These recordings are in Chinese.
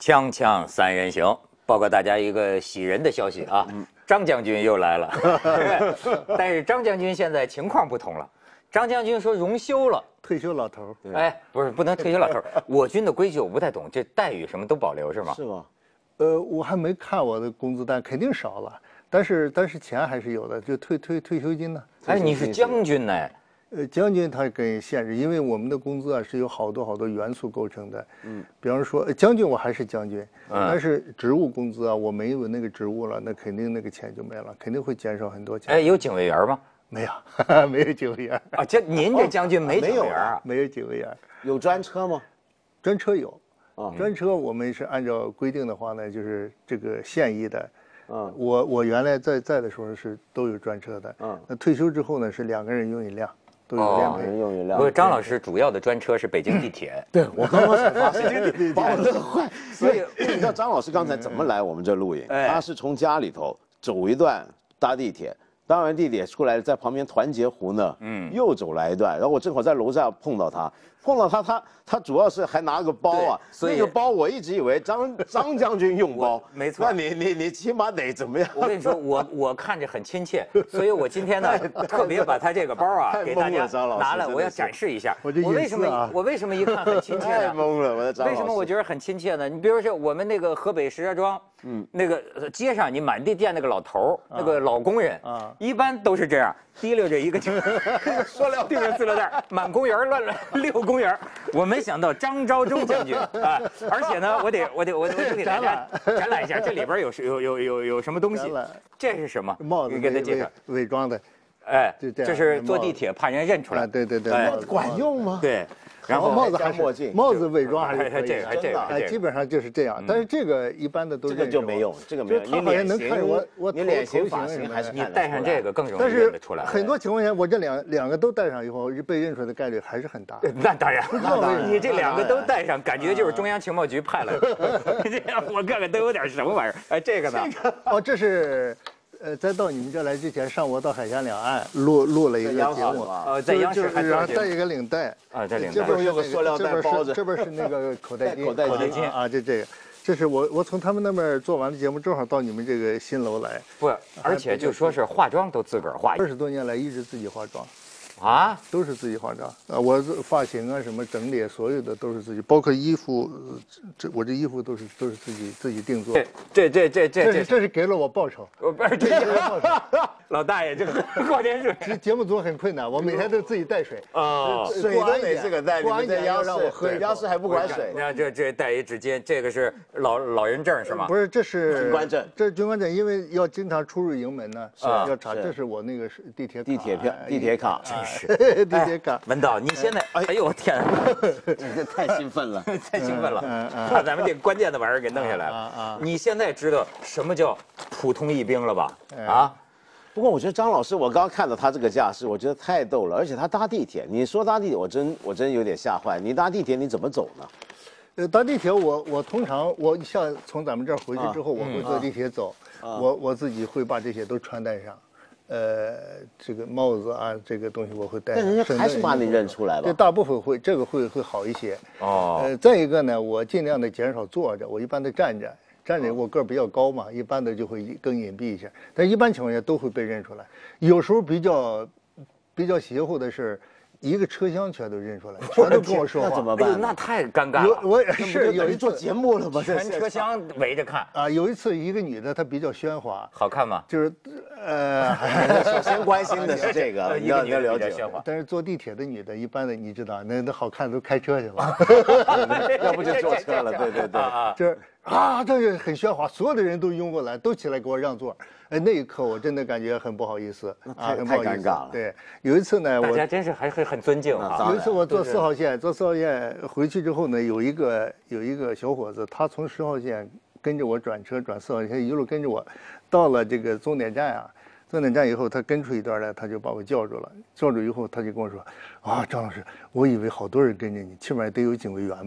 锵锵三人行，报告大家一个喜人的消息啊，张将军又来了。但是张将军现在情况不同了，张将军说荣休了， 退休老头。 哎，不能退休老头。我军的规矩我不太懂，这待遇什么都保留是吗？ 是吗？ 我还没看我的工资单，肯定少了，但是钱还是有的，就退休金呢。 哎，你是将军呢？ 将军他跟限制，因为我们的工资啊是由好多元素构成的。比方说将军我还是将军，但是职务工资啊，我没有那个职务了，那肯定那个钱就没了，肯定会减少很多钱。 哎，有警卫员吗？ 没有，没有警卫员啊。您这将军没警卫员啊？ 没有警卫员。 有专车吗？ 专车有。专车我们是按照规定的话呢，就是这个现役的。我原来在的时候是都有专车的。那退休之后呢，是2个人用1辆。都有联配。 用1辆。 不是，张老师主要的专车是北京地铁。 对，我刚刚才发现，把我乐坏。所以你知道张老师刚才怎么来我们这录影？他是从家里头走一段搭地铁，搭完地铁出来，在旁边团结湖呢，又走来一段，然后我正好在楼上碰到他。他主要是还拿个包啊，所以那个包我一直以为张将军用包， 没错。 那你起码得怎么样？ 我跟你说，我看着很亲切，所以我今天呢特别把他这个包啊给大家拿来，我要展示一下。我为什么一看很亲切呢？ 太懵了，我的张老师。 为什么我觉得很亲切呢？你比如说我们那个河北石家庄，那个街上你满地见那个老头那个老工人一般都是这样提溜着一个塑料定着塑料袋，满公园乱溜公园。我没想到张召忠将军啊，而且呢，我得给大家展览一下，这里边有什么东西？这是什么？ 帽子， 你给他介绍。 伪装的。 哎，这是坐地铁怕人认出来。 对， 管用吗？ 对。 然后帽子还是墨镜， 帽子伪装还是可以的， 基本上就是这样。但是这个一般的都这个就没用，这个没用。 他好像能看我你脸型发型还是你戴上这个更容易认得出来。 很多情况下，我这两个都戴上以后，被认出来的概率还是很大。 那当然，你这2个都戴上，感觉就是中央情报局派来的。这样我看看都有点什么玩意儿？哎，这个呢？ 这是。在到你们这来之前，上午到海峡两岸录了一个节目， 在央视还然后带一个领带啊，这领带这边有个塑料袋包着， 这边是那个口袋巾啊，这个，这是我从他们那边做完的节目，正好到你们这个新楼来。 不，而且就说是化妆都自个儿化 ，20多年来一直自己化妆。 啊， 都是自己化妆啊！我发型啊，什么整理，所有的都是自己，包括衣服，我这衣服都是自己定做。这是给了我报酬。 不是这老大爷，这个过电视， 这节目组很困难，我每天都自己带水啊，水都得自个带。你们在央视还不管水？ 你看这带一纸巾，这个是老人证是吗？ 不是，这是军官证。 这是军官证，因为要经常出入营门呢，要查。这是我那个地铁票、地铁卡。 地铁卡。 文道，你现在，哎呦我天， 这太兴奋了， 太兴奋了，把咱们这关键的玩意儿给弄下来了。你现在知道什么叫普通一兵了吧？啊？ 不过我觉得张老师，我刚刚看到他这个架势，我觉得太逗了。而且他搭地铁，你说搭地铁，我真有点吓坏。你搭地铁你怎么走呢？ 搭地铁我通常像从咱们这儿回去之后，我会坐地铁走，我自己会把这些都穿戴上。这个帽子啊，这个东西我会戴。 但人家还是把你认出来了。 这大部分会，这个会好一些。再一个呢，我尽量的减少坐着，我一般的站着，我个儿比较高嘛，一般的就会更隐蔽一些。但一般情况下都会被认出来。有时候比较邪乎的是。一个车厢全都认出来，全都跟我说话， 那怎么办？ 那太尴尬了。 我是有一做节目了吗？ 全车厢围着看啊！有一次一个女的，她比较喧哗， 好看吗？ 就是首先关心的是这个， 要了解喧哗。 但是坐地铁的女的，一般的你知道，那好看都开车去了， 要不就坐车了。对， 就是这个很喧哗，所有的人都拥过来，都起来给我让座。那一刻我真的感觉很不好意思很不好意思。太尴尬了。 对，有一次呢， 大家真是还很尊敬啊。 有一次我坐4号线，回去之后呢，有一个小伙子，他从10号线跟着我转车转4号线，一路跟着我，到了这个终点站啊。终点站以后，他跟出一段来，他就把我叫住了。叫住以后，他就跟我说：“张老师，我以为好多人跟着你，起码得有警卫员吧？”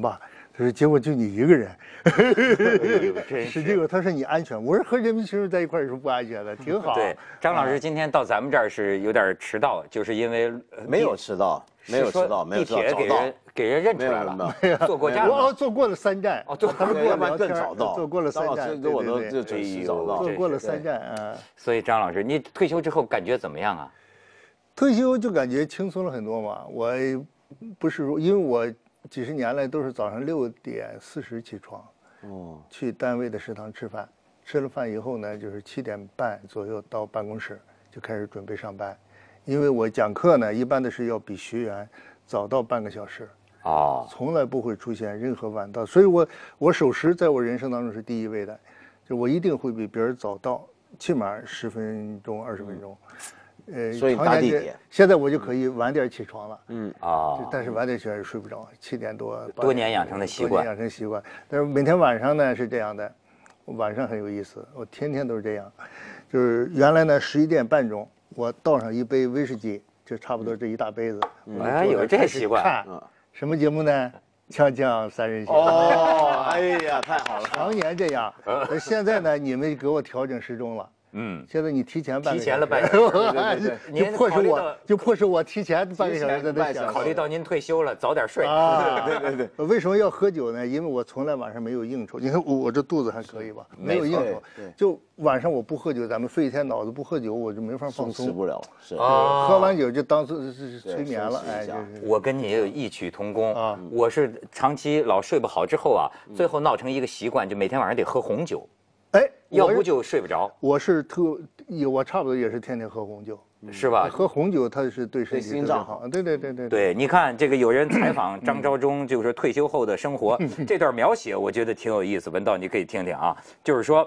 他说结果就你一个人，是这个。他说你安全，我说和人民群众在一块儿是不安全的，挺好。 对，张老师今天到咱们这儿是有点迟到，就是因为没有迟到，没有迟到， 地铁给人认出来了，坐过站了。我坐过了3站，他们要不然更早到， 坐过了3站， 跟我都就准时早到， 坐过了3站啊。 所以张老师，你退休之后感觉怎么样啊？ 退休就感觉轻松了很多嘛。我不是因为我几十年来都是早上6点40起床，去单位的食堂吃饭，吃了饭以后呢，就是7点半左右到办公室就开始准备上班。因为我讲课呢，一般的是要比学员早到半个小时，从来不会出现任何晚到，所以我守时在我人生当中是第一位的，就我一定会比别人早到，起码10分钟20分钟。 所以搭地铁， 现在我就可以晚点起床了。但是晚点起来睡不着，7点多。 多年养成的习惯。 养成习惯。但是每天晚上呢是这样的，晚上很有意思，我天天都是这样。就是原来呢11点半钟，我倒上一杯威士忌，就差不多这一大杯子。 有这习惯。 看什么节目呢？锵锵三人行。 哎呀，太好了， 常年这样。现在呢，你们给我调整时钟了。现在你提前半个小时，就迫使我提前半个小时在这想。 考虑到您退休了，早点睡对。为什么要喝酒呢？因为我从来晚上没有应酬。你看我这肚子还可以吧？没有应酬，就晚上我不喝酒，咱们费一天脑子不喝酒，我就没法放松。 吃不了，是喝完酒就当做是催眠了。哎， 我跟你也有异曲同工啊。我是长期老睡不好之后啊，最后闹成一个习惯，就每天晚上得喝红酒。要不就睡不着。 我差不多也是天天喝红酒， 是吧？ 喝红酒它是对身体心脏好。 对。 对，你看这个有人采访张召忠，就是退休后的生活，这段描写我觉得挺有意思，文道你可以听听啊。就是说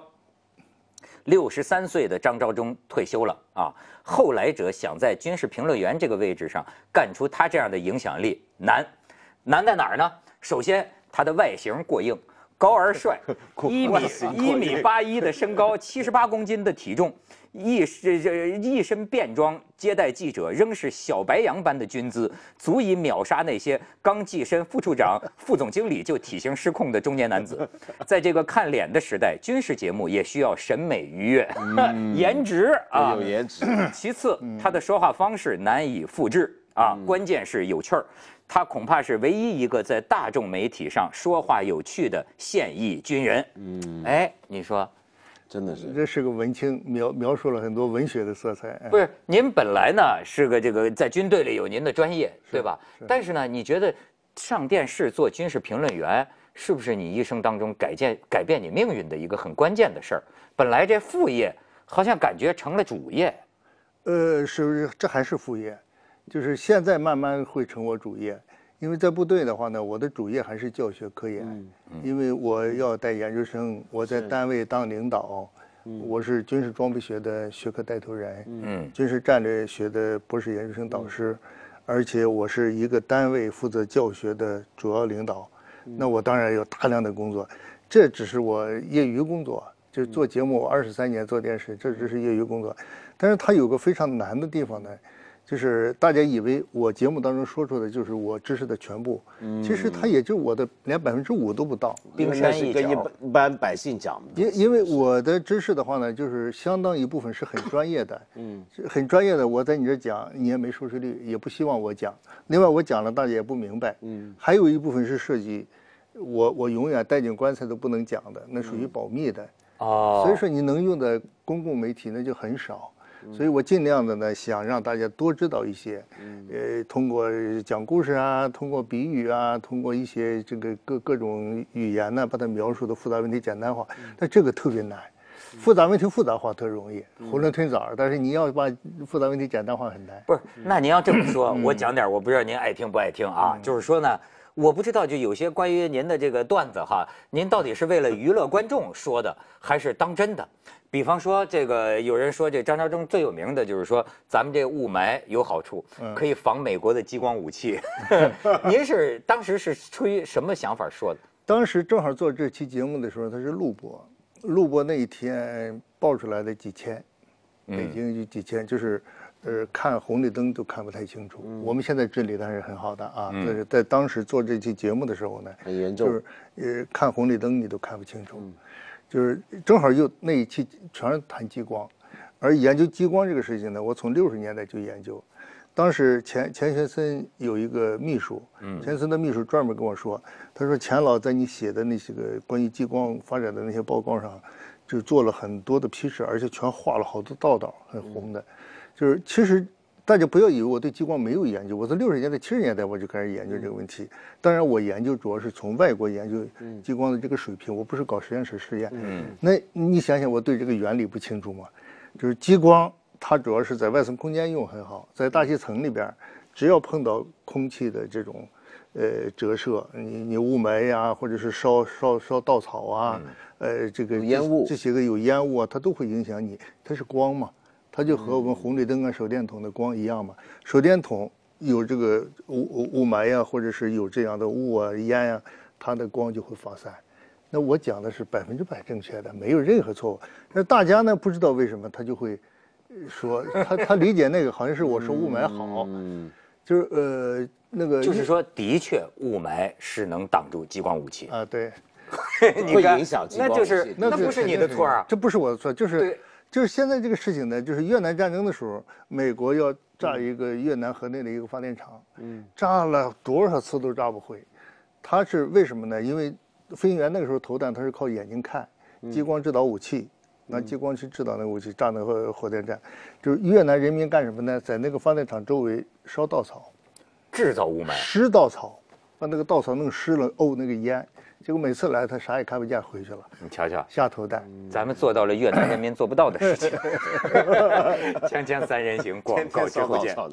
，63岁的张召忠退休了啊，后来者想在军事评论员这个位置上干出他这样的影响力难在哪儿呢？首先，他的外形过硬。高而帅，1米81的身高，78公斤的体重，一身便装接待记者，仍是小白羊般的军姿，足以秒杀那些刚跻身副处长、副总经理就体型失控的中年男子。在这个看脸的时代，军事节目也需要审美愉悦，颜值啊， 有颜值。 其次，他的说话方式难以复制啊，关键是有趣儿。他恐怕是唯一一个在大众媒体上说话有趣的现役军人。你说， 真的是， 这是个文青，描述了很多文学的色彩。 不是，您本来呢是个这个在军队里有您的专业，对吧？但是呢，你觉得上电视做军事评论员，是不是你一生当中改变你命运的一个很关键的事儿？本来这副业好像感觉成了主业。 是这还是副业？就是现在慢慢会成我主业，因为在部队的话呢，我的主业还是教学科研，因为我要带研究生，我在单位当领导，我是军事装备学的学科带头人，军事战略学的博士研究生导师，而且我是一个单位负责教学的主要领导，那我当然有大量的工作，这只是我业余工作，就是做节目，我23年做电视，这只是业余工作，但是它有个非常难的地方呢。就是大家以为我节目当中说出的就是我知识的全部，其实它也就我的连5%都不到。 冰山一角， 跟一般百姓讲的。 因为我的知识的话呢，就是相当一部分是很专业的，很专业的。我在你这讲，你也没收视率，也不希望我讲。另外我讲了，大家也不明白。还有一部分是涉及我永远带进棺材都不能讲的，那属于保密的。所以说你能用的公共媒体那就很少。所以我尽量的呢，想让大家多知道一些，通过讲故事啊，通过比喻啊，通过一些这个各种语言呢，把它描述的复杂问题简单化。但这个特别难，复杂问题复杂化特容易，囫囵吞枣。但是你要把复杂问题简单化很难。 不是，那您要这么说，我讲点，我不知道您爱听不爱听啊。就是说呢，我不知道就有些关于您的这个段子哈，您到底是为了娱乐观众说的，还是当真的？比方说，这个有人说，这张召忠最有名的就是说，咱们这雾霾有好处，可以防美国的激光武器。您是当时是出于什么想法说的？ 当时正好做这期节目的时候，它是录播那一天爆出来的几千， 北京有几千，就是看红绿灯都看不太清楚。我们现在治理的还是很好的啊，但是在当时做这期节目的时候呢， 很严重， 就是看红绿灯你都看不清楚，就是正好又那一期全是谈激光，而研究激光这个事情呢，我从60年代就研究。当时钱学森有一个秘书，钱学森的秘书专门跟我说，他说钱老在你写的那些个关于激光发展的那些报告上，就做了很多的批示，而且全画了好多道道，很红的。就是其实大家不要以为我对激光没有研究，我从60年代、70年代我就开始研究这个问题。当然，我研究主要是从外国研究激光的这个水平，我不是搞实验室实验。那你想想，我对这个原理不清楚吗？就是激光。它主要是在外层空间用很好，在大气层里边，只要碰到空气的这种，折射，你雾霾呀，或者是烧稻草啊，这个烟雾这些个有烟雾啊，它都会影响你。它是光嘛，它就和我们红绿灯啊、手电筒的光一样嘛。手电筒有这个雾霾呀，或者是有这样的雾啊、烟呀，它的光就会发散。那我讲的是100%正确的，没有任何错误。那大家呢不知道为什么他就会。说他理解那个好像是我说雾霾好，就是那个就是说的确雾霾是能挡住激光武器啊，对， 你看会影响激光武器， 那不是你的错啊， 这不是我的错，就是现在这个事情呢，就是越南战争的时候，美国要炸一个越南河内的一个发电厂，炸了多少次都炸不毁，它是为什么呢？因为飞行员那个时候投弹他是靠眼睛看，激光制导武器。拿激光去制导那个武器，炸那个火电站，就是越南人民干什么呢？在那个发电厂周围烧稻草， 制造雾霾， 湿稻草，把那个稻草弄湿了，沤那个烟，结果每次来他啥也看不见，回去了。 你瞧瞧， 下头弹， 咱们做到了越南人民做不到的事情。锵锵三人行，广告之后见。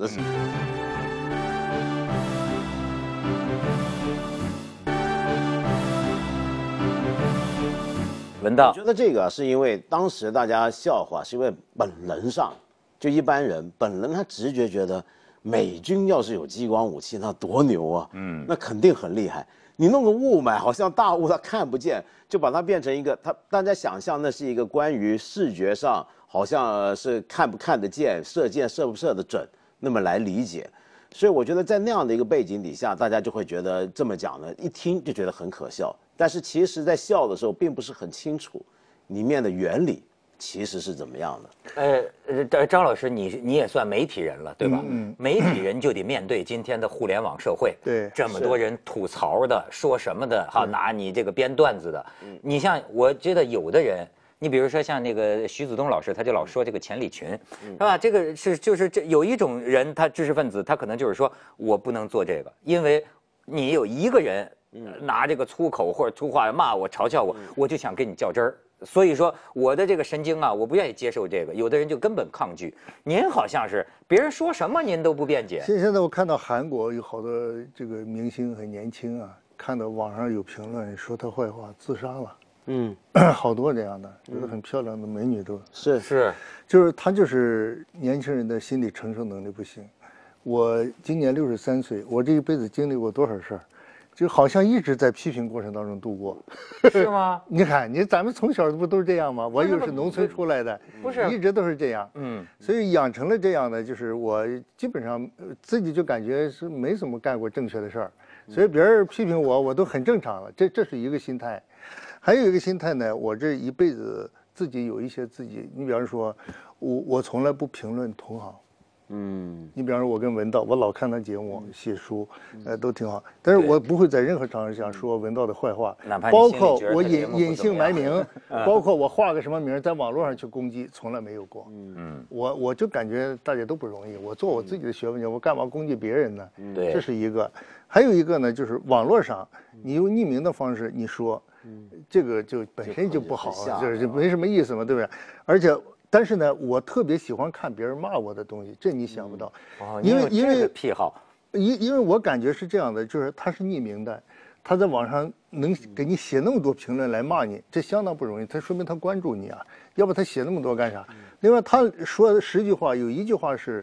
文道， 我觉得这个是因为当时大家笑话，是因为本能上，就一般人本能他直觉觉得美军要是有激光武器，那多牛啊，那肯定很厉害。你弄个雾霾，好像大雾它看不见，就把它变成一个，大家想象那是一个关于视觉上好像是看不看得见、射箭射不射得准，那么来理解。所以我觉得在那样的一个背景底下，大家就会觉得这么讲呢，一听就觉得很可笑。但是其实，在笑的时候，并不是很清楚里面的原理其实是怎么样的。张老师，你也算媒体人了，对吧？媒体人就得面对今天的互联网社会， 对， 这么多人吐槽的、说什么的，哈，拿你这个编段子的。你像，我觉得有的人。你比如说像那个徐子东老师，他就老说这个钱理群，是吧？这个就是这有一种人，他知识分子，他可能就是说我不能做这个，因为你有一个人拿这个粗口或者粗话骂我、嘲笑我，我就想跟你较真儿。所以说我的这个神经啊，我不愿意接受这个。有的人就根本抗拒。您好像是别人说什么您都不辩解。 现在我看到韩国有好多这个明星很年轻啊，看到网上有评论说他坏话，自杀了。好多这样的，有的很漂亮的美女都是， 就是他就是年轻人的心理承受能力不行。我今年63岁，我这一辈子经历过多少事儿，就好像一直在批评过程当中度过。 是吗？ 你看，咱们从小不都是这样吗？我又是农村出来的， 不是一直都是这样。所以养成了这样的，就是我基本上自己就感觉是没怎么干过正确的事儿，所以别人批评我都很正常了。这是一个心态。还有一个心态呢，我这一辈子自己有一些自己，你比方说，我从来不评论同行，你比方说我跟文道，我老看他节目、写书，都挺好，但是我不会在任何场合下说文道的坏话，包括我隐姓埋名，包括我画个什么名，在网络上去攻击，从来没有过。我就感觉大家都不容易，我做我自己的学问，我干嘛攻击别人呢？ 对， 这是一个。还有一个呢，就是网络上你用匿名的方式你说。这个就本身就不好，就是没什么意思嘛，对不对？而且，但是呢，我特别喜欢看别人骂我的东西，这你想不到，因为癖好， 因为我感觉是这样的，就是他是匿名的，他在网上能给你写那么多评论来骂你，这相当不容易，他说明他关注你啊，要不他写那么多干啥？另外他说10句话，有1句话是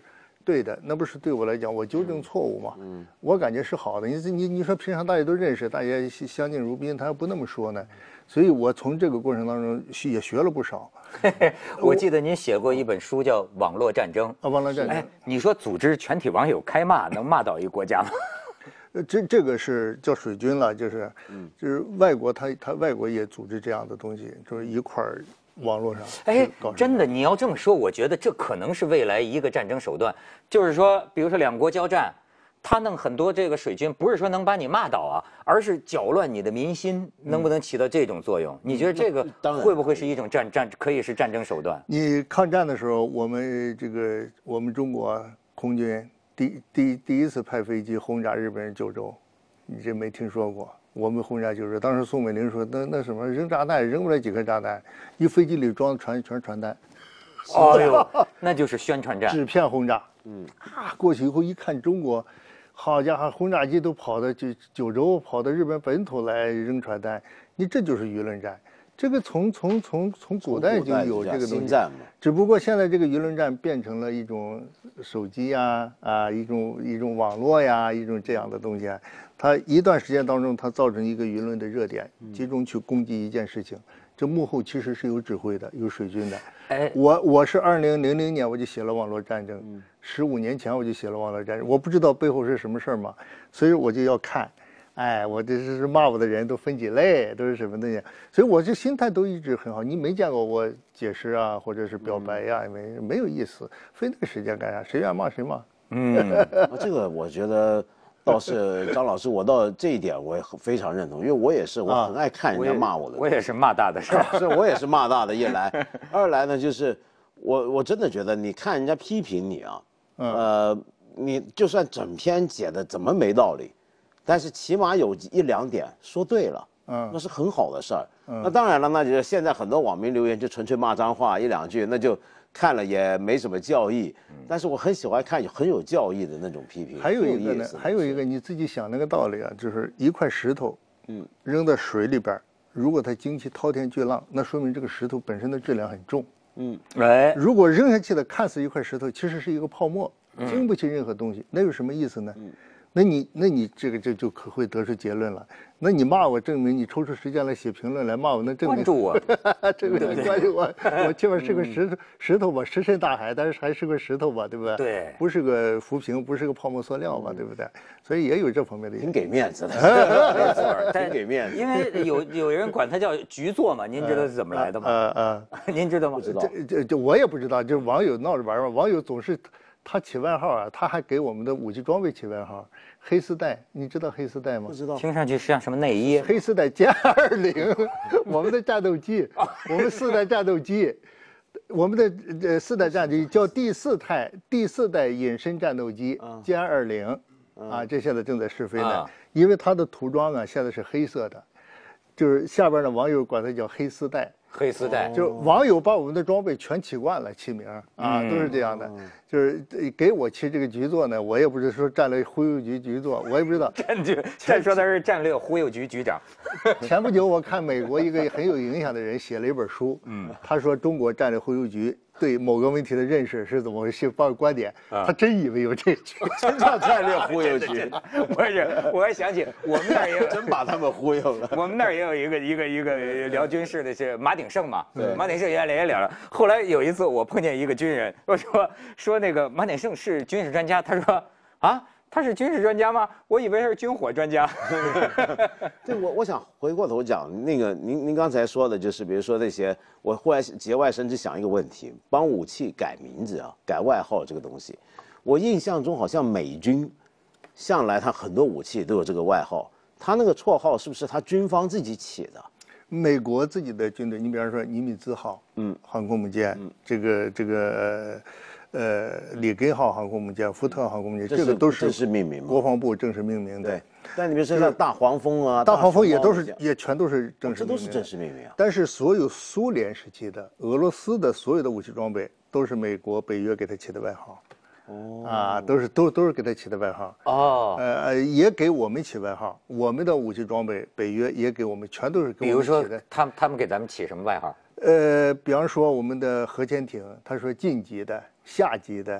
对的，那不是对我来讲，我纠正错误嘛。我感觉是好的。你说平常大家都认识，大家相敬如宾，他要不那么说呢？所以我从这个过程当中也学了不少。 我记得您写过一本书叫《网络战争》 啊，网络战争。 哎，你说组织全体网友开骂，能骂倒一国家吗？ 这个是叫水军了，就是外国他外国也组织这样的东西，就是一块儿网络上。 哎，真的，你要这么说，我觉得这可能是未来一个战争手段，就是说，比如说两国交战，他弄很多这个水军，不是说能把你骂倒啊，而是搅乱你的民心，能不能起到这种作用？你觉得这个会不会是一种可以是战争手段？ 你抗战的时候，我们中国空军。第一次派飞机轰炸日本人九州，你这没听说过？我们轰炸九州，当时宋美龄说那什么扔炸弹扔不来几颗炸弹，一飞机里装全是传单。 哎呦，那就是宣传战， 纸片轰炸。过去以后一看中国，好家伙，轰炸机都跑到九州，跑到日本本土来扔传单，你这就是舆论战。这个从古代就有这个东西，只不过现在这个舆论战变成了一种手机呀一种网络呀一种这样的东西啊，它一段时间当中它造成一个舆论的热点，集中去攻击一件事情，这幕后其实是有指挥的，有水军的。哎，我是2000年我就写了网络战争，15年前我就写了网络战争，我不知道背后是什么事儿嘛，所以我就要看。哎，我这是骂我的人都分几类，都是什么东西？所以我这心态都一直很好。你没见过我解释啊，或者是表白呀，没有意思，费那个时间干啥？谁愿骂谁骂。 这个我觉得倒是张老师，我到这一点我也非常认同，因为我也是，我很爱看人家骂我的。 我也是骂大的是吧？ 是，我也是骂大的。一来，二来呢，就是我真的觉得，你看人家批评你啊，你就算整篇写的怎么没道理。但是起码有1-2点说对了，那是很好的事儿。那当然了，那就是现在很多网民留言就纯粹骂脏话1-2句，那就看了也没什么教义。但是我很喜欢看很有教义的那种批评。 还有一个呢，还有一个你自己想那个道理啊，就是一块石头，扔到水里边，如果它经起滔天巨浪，那说明这个石头本身的质量很重。如果扔下去的看似一块石头，其实是一个泡沫，经不起任何东西，那有什么意思呢？那你这个就可会得出结论了。那你骂我，证明你抽出时间来写评论来骂我，那证明关注我， 这个关注我起码是个石头吧，石沉大海，但是还是个石头吧，对不对？ 对， 不是个浮萍，不是个泡沫塑料吧，对不对？所以也有这方面的。 挺给面子的，没错， 挺给面子。 因为有人管它叫局座嘛，您知道是怎么来的吗？您知道吗？ 不知道。 这我也不知道，就网友闹着玩嘛，网友总是。他起外号啊，他还给我们的武器装备起外号，黑丝带，你知道黑丝带吗？ 不知道。 听上去像什么内衣？ 黑丝带歼20，我们的战斗机，我们4代战斗机，我们的4代战斗机叫第四代隐身战斗机歼20，这现在正在试飞呢，因为它的涂装啊现在是黑色的，就是下边的网友管它叫黑丝带。 黑丝带， 就是网友把我们的装备全起惯了，起名都是这样的。就是给我起这个局座呢，我也不是说战略忽悠局局座，我也不知道。 再说他是战略忽悠局局长。 前不久我看美国一个很有影响的人写了一本书，他说中国战略忽悠局对某个问题的认识是怎么回事，发观点，他真以为有这局， 真叫战略忽悠局。 不是，我还想起我们那儿也真把他们忽悠了。 我们那儿也有一个聊军事的，是马鼎盛嘛。对，马鼎盛原来也聊了。后来有一次我碰见一个军人，我说那个马鼎盛是军事专家，他说啊。他是军事专家吗？我以为他是军火专家。 对，我想回过头讲那个，您刚才说的就是，比如说那些，我忽然节外生枝想一个问题，帮武器改名字啊，改外号这个东西，我印象中好像美军向来他很多武器都有这个外号，他那个绰号是不是他军方自己起的？ 美国自己的军队，你比方说尼米兹号，航空母舰，这个。里根号航空母舰、福特航空母舰，这个都是正式命名， 国防部正式命名的。 对，但你比如说像大黄蜂啊， 大黄蜂也全都是正式命名， 这都是正式命名啊。 但是所有苏联时期的、俄罗斯的所有的武器装备，都是美国、北约给他起的外号。都是给他起的外号。也给我们起外号。我们的武器装备，北约也给我们，全都是给我们起的。 比如说，他们给咱们起什么外号？ 比方说我们的核潜艇，他说近级的、下级的、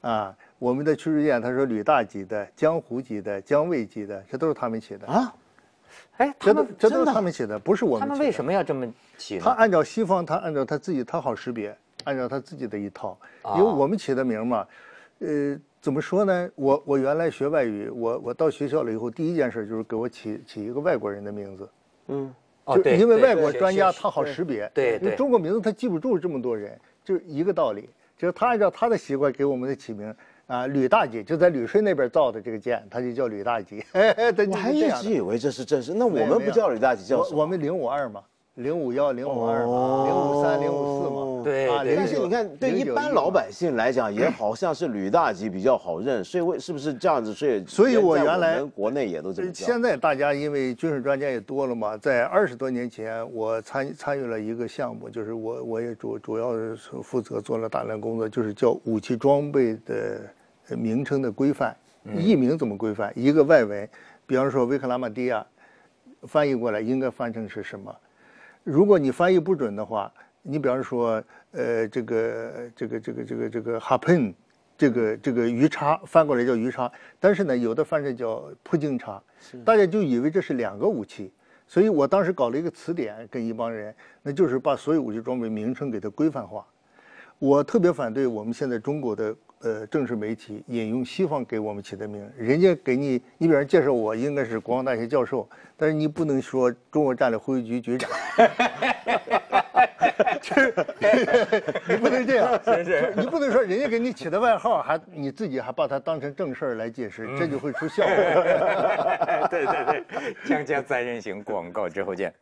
啊，我们的驱逐舰，他说旅大级的、江湖级的、江卫级的，这都是他们起的啊。 哎， 这都是他们起的，不是我们。 他们为什么要这么起呢？ 他按照西方，他按照他自己，他好识别，按照他自己的一套。因为我们起的名嘛，怎么说呢？我原来学外语，我到学校了以后，第一件事就是给我起一个外国人的名字。就因为外国专家他好识别。 对， 因为中国名字他记不住这么多人，就是一个道理。就是他按照他的习惯给我们的起名。啊，旅大级就在旅顺那边造的这个舰，它就叫旅大级。 我还一直以为这是正式，那我们不叫旅大级，叫什么？ 我们052嘛，051、052嘛，053、054嘛。 对， 但是你看，对一般老百姓来讲，也好像是旅大级比较好认，所以是不是这样子？所以我原来国内也都这么叫。 现在大家因为军事专家也多了嘛，在20多年前，我参与了一个项目，就是我也主要是负责做了大量工作，就是叫武器装备的名称的规范，译名怎么规范？一个外文，比方说维克拉玛蒂亚，翻译过来应该翻成是什么？如果你翻译不准的话，你比方说，这个哈喷，这个鱼叉翻过来叫鱼叉，但是呢，有的翻成叫普京叉，大家就以为这是2个武器，所以我当时搞了一个词典，跟一帮人，那就是把所有武器装备名称给它规范化。我特别反对我们现在中国的正式媒体引用西方给我们起的名，人家给你比方介绍我应该是国防大学教授，但是你不能说中国战略护卫局局长，你不能这样，你不能说人家给你起的外号你自己还把它当成正事儿来解释，这就会出笑话。 对，锵锵三人行，广告之后见。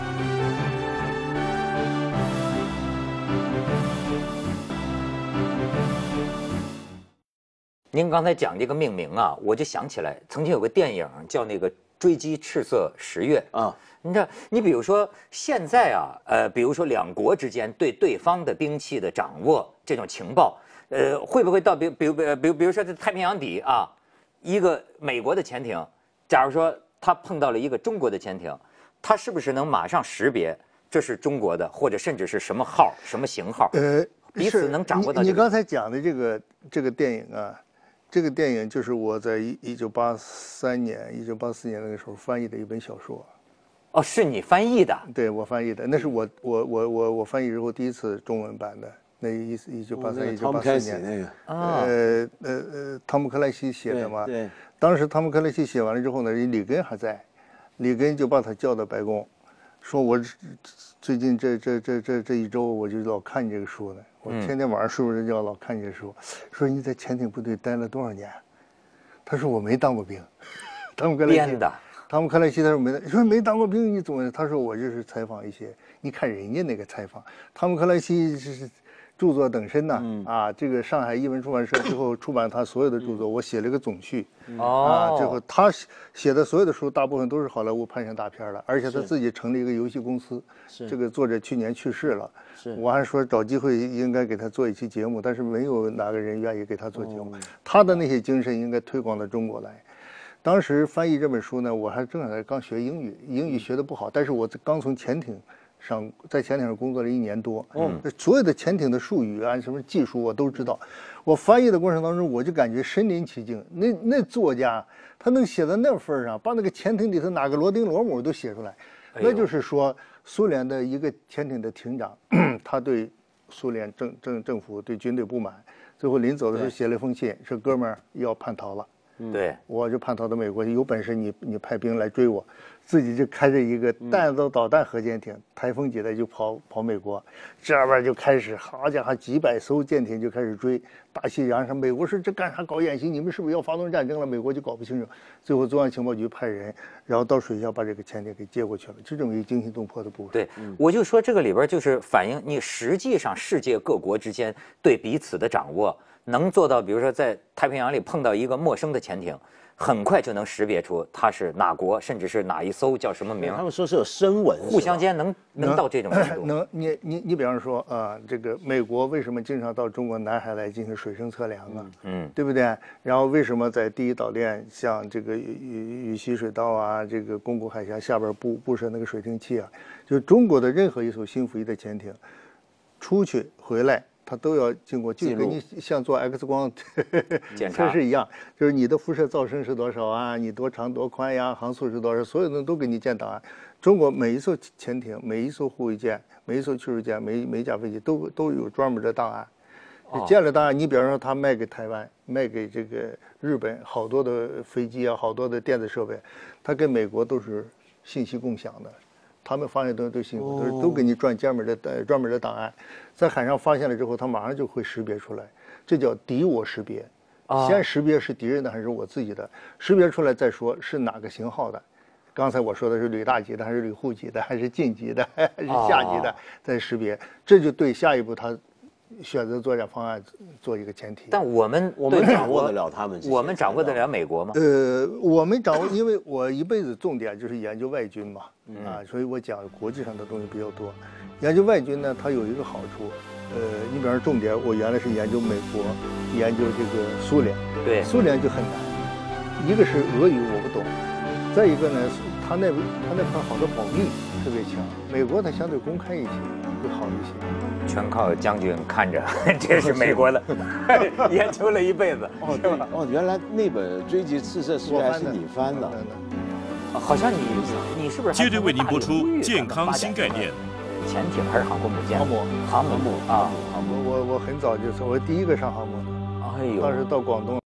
您刚才讲这个命名啊，我就想起来，曾经有个电影叫那个《追击赤色十月》啊。你知道，你比如说现在啊，比如说两国之间对对方的兵器的掌握这种情报，会不会到比如说在太平洋底啊，一个美国的潜艇，假如说他碰到了一个中国的潜艇，他是不是能马上识别这是中国的，或者甚至是什么号、什么型号？彼此能掌握到。 你刚才讲的这个电影啊。这个电影就是我在1984年那个时候翻译的一本小说。 哦，是你翻译的？ 对，我翻译的，那是我翻译之后第一次中文版的，那1983、1984年那个汤姆克莱西写的嘛。对。当时汤姆克莱西写完了之后呢，里根还在，里根就把他叫到白宫，说我最近这一周我就老看你这个书呢。我天天晚上睡不着觉，老看你这书。说你在潜艇部队待了多少年？他说我没当过兵。汤姆克莱西编的。汤姆克莱西他说没当过兵，你怎么？他说我就是采访一些。你看人家那个采访，汤姆克莱西是著作等身呐。这个上海译文出版社最后出版他所有的著作，我写了个总序。最后他写的所有的书大部分都是好莱坞拍成大片了，而且他自己成立一个游戏公司。这个作者去年去世了。我还说找机会应该给他做一期节目，但是没有哪个人愿意给他做节目。他的那些精神应该推广到中国来。当时翻译这本书呢，我还正好刚学英语，英语学得不好，但是我刚从潜艇上工作了1年多，所有的潜艇的术语啊，什么技术我都知道。我翻译的过程当中，我就感觉身临其境。那作家他能写到那份上，把那个潜艇里头哪个螺钉螺母都写出来，那就是说。苏联的一个潜艇的艇长，他对苏联政府对军队不满，最后临走的时候写了一封信，说哥们儿要叛逃了。 对， 我就叛逃到美国，有本事你派兵来追我，自己就开着一个弹道导弹核潜艇，台风级的就跑美国，这边就开始，好家伙，几百艘舰艇就开始追，大西洋上，美国说这干啥搞演习？你们是不是要发动战争了？美国就搞不清楚，最后中央情报局派人，然后到水下把这个潜艇给接过去了，就这么一个惊心动魄的故事。 对，我就说这个里边就是反映你实际上世界各国之间对彼此的掌握。能做到，比如说在太平洋里碰到一个陌生的潜艇，很快就能识别出它是哪国，甚至是哪一艘叫什么名。 他们说是有声纹， 互相间能到这种程度。 你比方说这个美国为什么经常到中国南海来进行水声测量啊？对不对？然后为什么在第一岛链像这个宇西水道啊，这个宫古海峡下边布设那个水蒸气啊？就中国的任何一艘新服役的潜艇，出去回来。 它都要经过，就跟你像做 X 光测试一样，就是你的辐射噪声是多少啊，你多长多宽呀，航速是多少，所有的都给你建档案。中国每一艘潜艇、每一艘护卫舰、每一艘驱逐舰、每一架飞机都有专门的档案。建了档案，你比方说他卖给台湾、卖给这个日本，好多的飞机啊，好多的电子设备，他跟美国都是信息共享的。他们发现都信息都给你专门的档案，在海上发现了之后，他马上就会识别出来，这叫敌我识别。先识别是敌人的还是我自己的，识别出来再说是哪个型号的。刚才我说的是旅大级的，还是旅护级的，还是近级的，还是下级的，再识别，这就对下一步他选择作战方案做一个前提。 但我们掌握得了他们， 我们掌握得了美国吗？ 我们掌握，因为我一辈子重点就是研究外军嘛，所以我讲国际上的东西比较多。研究外军呢，它有一个好处，你比方说重点，我原来是研究美国，研究这个苏联， 对， 苏联就很难，一个是俄语我不懂，再一个呢，他那块好多保密特别强，美国它相对公开一些，会好一些。 全靠将军看着，这是美国的，研究了一辈子。 哦，原来那本《追击赤色时代》是你翻的， 好像你是不是？ 接着为您播出《健康新概念》。 潜艇还是航空母舰？ 航母啊，航母。我很早就我第一个上航母的， 哎呦， 当时到广东。